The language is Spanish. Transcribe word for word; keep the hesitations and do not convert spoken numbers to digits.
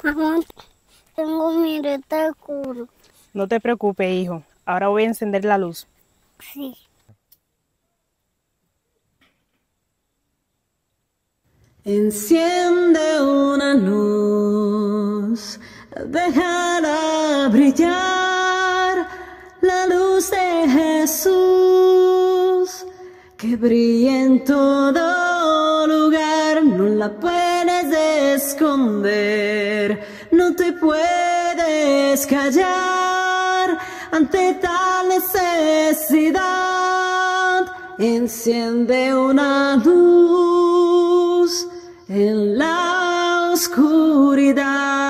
Mamá, tengo miedo de oscuro. No te preocupes, hijo. Ahora voy a encender la luz. Sí. Enciende una luz, déjala brillar, la luz de Jesús, que brilla en todo lugar, no la puedes esconder, no te puedes callar ante tal necesidad. Enciende una luz en la oscuridad.